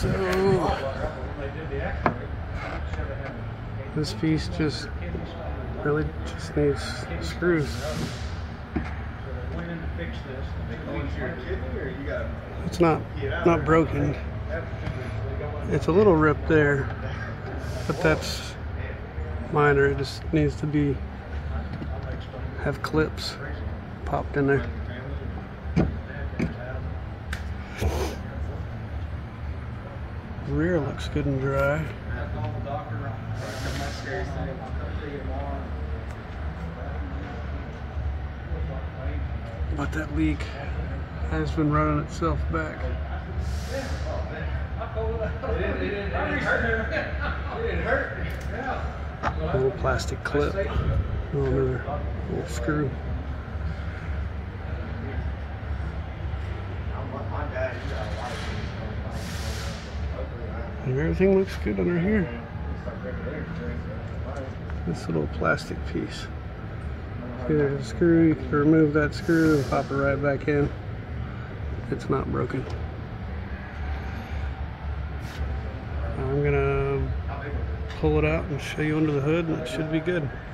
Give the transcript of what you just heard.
So this piece just really just needs screws. It's not broken. It's a little ripped there, but that's minor. It just needs to have clips popped in there. Rear looks good and dry. But that leak has been running itself back. A little plastic clip. Oh, another little screw. And everything looks good under here. This little plastic piece. See, there's a screw. You can remove that screw and pop it right back in. It's not broken. I'm gonna pull it out and show you under the hood, and it should be good.